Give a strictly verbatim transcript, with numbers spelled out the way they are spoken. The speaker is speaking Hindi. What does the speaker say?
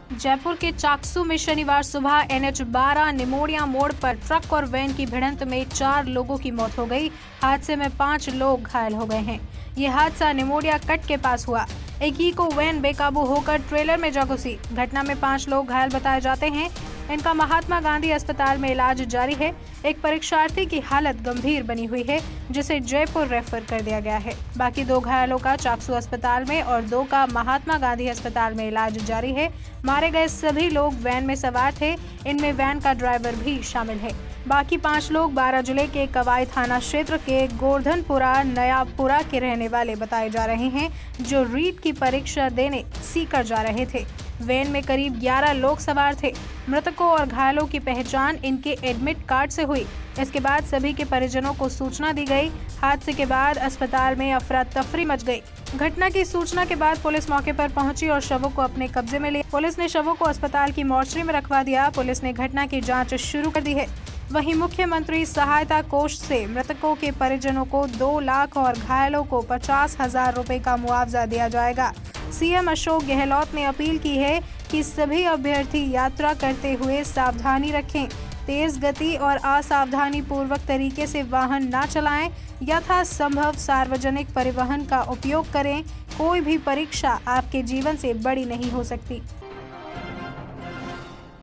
जयपुर के चाकसू में शनिवार सुबह एन एच बारह निमोड़िया मोड़ पर ट्रक और वैन की भिड़ंत में चार लोगों की मौत हो गई। हादसे में पांच लोग घायल हो गए हैं। ये हादसा निमोड़िया कट के पास हुआ। एक इको वैन बेकाबू होकर ट्रेलर में जा घुसी। घटना में पांच लोग घायल बताए जाते हैं। इनका महात्मा गांधी अस्पताल में इलाज जारी है। एक परीक्षार्थी की हालत गंभीर बनी हुई है, जिसे जयपुर रेफर कर दिया गया है। बाकी दो घायलों का चाकसू अस्पताल में और दो का महात्मा गांधी अस्पताल में इलाज जारी है। मारे गए सभी लोग वैन में सवार थे। इनमें वैन का ड्राइवर भी शामिल है। बाकी पांच लोग बारां जिले के कवाई थाना क्षेत्र के गोवर्धनपुरा नयापुरा के रहने वाले बताए जा रहे हैं, जो रीट की परीक्षा देने सीकर जा रहे थे। वैन में करीब ग्यारह लोग सवार थे। मृतकों और घायलों की पहचान इनके एडमिट कार्ड से हुई। इसके बाद सभी के परिजनों को सूचना दी गई। हादसे के बाद अस्पताल में अफरा तफरी मच गई। घटना की सूचना के बाद पुलिस मौके पर पहुंची और शवों को अपने कब्जे में लिया। पुलिस ने शवों को अस्पताल की मोर्चरी में रखवा दिया। पुलिस ने घटना की जाँच शुरू कर दी है। वहीं मुख्यमंत्री सहायता कोष से मृतकों के परिजनों को दो लाख और घायलों को पचास हजार रुपए का मुआवजा दिया जाएगा। सीएम अशोक गहलोत ने अपील की है कि सभी अभ्यर्थी यात्रा करते हुए सावधानी रखें। तेज गति और असावधानी पूर्वक तरीके से वाहन न चलाएं। यथासंभव सार्वजनिक परिवहन का उपयोग करें। कोई भी परीक्षा आपके जीवन से बड़ी नहीं हो सकती।